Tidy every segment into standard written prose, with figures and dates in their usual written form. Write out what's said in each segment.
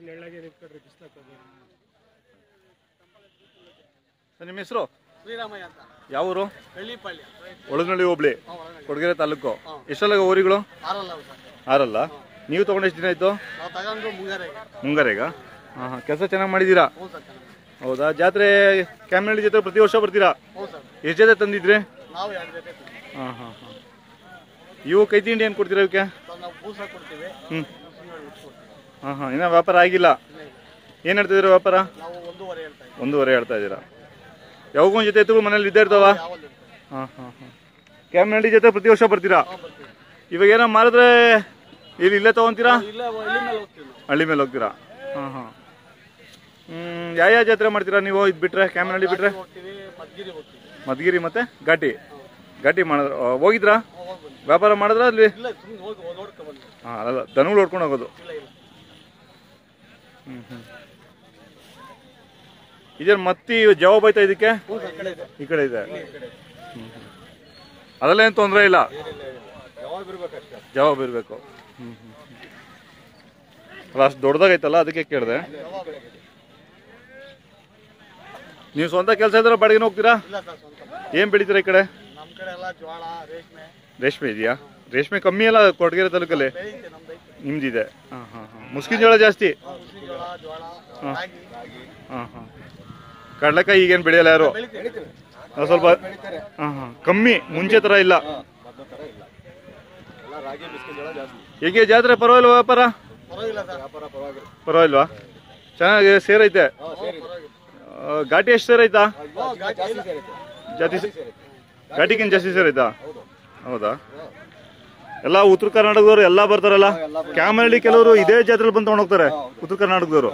Sir ನಿಮ್ಮ ಹೆಸರು? ಶ್ರೀರಾಮಯ್ಯ ಅಂತ. ಯಾವ ಊರು? ಬೆಳ್ಳಿಪಳ್ಳಿ, ಒಳಗನಹಳ್ಳಿ ಹೋಬಳಿ, ಕೊಡಗೆರೆ ತಾಲೂಕು. ಎಷ್ಟೆಲ್ಲ ಊರುಗಳು? 6 ನೀವು ತಗೊಂಡು ಎಷ್ಟು ದಿನ ಆಯ್ತು? ನಾವು ತಗೊಂಡು ಮುಂಗಾರೆಗ. ಕೆಲಸ ಚೆನ್ನಾಗಿ ಮಾಡಿದ್ದೀರಾ? ಹೌದಾ? ಜಾತ್ರೆ ಕ್ಯಾಮ್ನಳ್ಳಿ ಜಾತ್ರೆ ಪ್ರತಿ ವರ್ಷ ಬರ್ತೀರಾ? ಎಷ್ಟು ಜೊತೆ ತಂದಿದ್ರಿ? ಇವು ಕೈ ತಿಂಡಿ ಏನು ಕೊಡ್ತೀರಾ ಇವಕ್ಕೆ? ಇನ್ನೂ ವ್ಯಾಪಾರ ಆಗಿಲ್ಲ. ಏನು ಹೇಳ್ತಿದ್ದೀರಾ ವ್ಯಾಪಾರ? 1.5 ಹೇಳ್ತಾ ಇದ್ದೀರಾ. ಯಾವಾಗೊಂದು ಜೊತೆ ಎತ್ತುಗಳು ಮನೇಲಿ ಇದ್ದೇ ಇರ್ತಾವ? ಕ್ಯಾಮ್ನಳ್ಳಿ ಜೊತೆ ಪ್ರತಿ ವರ್ಷ ಬರ್ತೀರಾ? ಇವಾಗ ಏನೋ ಮಾರಿದ್ರೆ ಇಲ್ಲೇ ತಗೊಂತೀರಾ? ಹಳ್ಳಿ ಮೇಲೆ ಹೋಗ್ತೀರಾ? ಯಾವ ಜಾತ್ರೆ ಮಾಡ್ತೀರಾ ನೀವು? ಇದು ಬಿಟ್ರೆ, ಕ್ಯಾಮ್ನಳ್ಳಿ ಬಿಟ್ರೆ? ಮದ್ಗಿರಿ ಮತ್ತೆ ಘಾಟಿ ಮಾಡಿದ್ರ ಹೋಗಿದ್ರಾ? ವ್ಯಾಪಾರ ಮಾಡಿದ್ರ ಅಲ್ಲಿ? ಅಲ್ಲ, ದನಗಳು ಹೊಡ್ಕೊಂಡು ಹೋಗೋದು. ಇದೇನು ಮತ್ತಿ ಜವಾಬ್ ಆಯ್ತಾ ಇದಕ್ಕೆ? ಈ ಕಡೆ ಇದೆ. ಅದರಲ್ಲೇನು ತೊಂದರೆ ಇಲ್ಲ, ಜವಾಬ್ ಇರಬೇಕು. ಅಲ್ಲ, ಅಷ್ಟು ದೊಡ್ಡದಾಗೈತಲ್ಲ, ಅದಕ್ಕೆ ಕೇಳಿದೆ. ನೀವು ಸ್ವಂತ ಕೆಲಸ ಇದ್ರೆ ಬಾಡಿಗೆನ ಹೋಗ್ತೀರಾ? ಏನ್ ಬೆಳಿತೀರಾ ಈ ಕಡೆ? ರೇಷ್ಮೆ ಇದೆಯಾ? ರೇಷ್ಮೆ ಕಮ್ಮಿ ಅಲ್ಲ ಕೊಡಗೆರೆ ತಾಲೂಕಲ್ಲಿ? ನಿಮ್ದಿದೆ. ಮುಸ್ಕಿನ ಜೋಳ ಜಾಸ್ತಿ. ಕಡಲೆಕಾಯಿ ಈಗೇನು ಬೆಳೆಯಲ್ಲ ಯಾರು? ಸ್ವಲ್ಪ ಕಮ್ಮಿ, ಮುಂಚೆ ತರ ಇಲ್ಲ. ಹೇಗೆ ಜಾತ್ರೆ ಪರವಾಗಿಲ್ವಾ ವ್ಯಾಪಾರ? ಪರವಾಗಿಲ್ವಾ? ಚೆನ್ನಾಗಿ ಸೇರೈತೆ. ಘಾಟಿ ಎಷ್ಟು ಸೇರೈತಾ? ಘಾಟಿಗಿಂತ ಜಾಸ್ತಿ ಸೇರೈತಾ? ಹೌದಾ? ಎಲ್ಲ ಉತ್ತರ ಕರ್ನಾಟಕದವರು ಎಲ್ಲ ಬರ್ತಾರಲ್ಲ. ಕ್ಯಾಮರಳ್ಳಿ ಕೆಲವರು ಇದೇ ಜಾತ್ರೆ ಬಂದು ತಗೊಂಡು ಹೋಗ್ತಾರೆ, ಉತ್ತರ ಕರ್ನಾಟಕದವರು.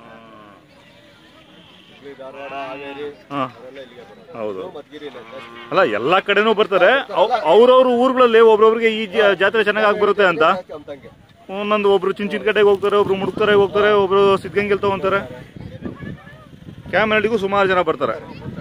ಹೌದು. ಅಲ್ಲ, ಎಲ್ಲಾ ಕಡೆನೂ ಬರ್ತಾರೆ. ಅವ್ರವ್ರ ಊರುಗಳಲ್ಲಿ ಒಬ್ರೊಬ್ರಿಗೆ ಈ ಜಾತ್ರೆ ಚೆನ್ನಾಗಿ ಆಗ್ಬರುತ್ತೆ ಅಂತ ಒಂದೊಂದು. ಒಬ್ರು ಚಿಂಚಿನಕಟ್ಟೆಗೆ ಹೋಗ್ತಾರೆ, ಒಬ್ರು ಮುಡುಕ್ತಾರೆ ಹೋಗ್ತಾರೆ, ಒಬ್ರು ಸಿದ್ಧಗಂಗೆಲ್ ತಗೊಂತಾರೆ. ಕ್ಯಾಮರಳ್ಳಿಗೂ ಸುಮಾರು ಜನ ಬರ್ತಾರೆ.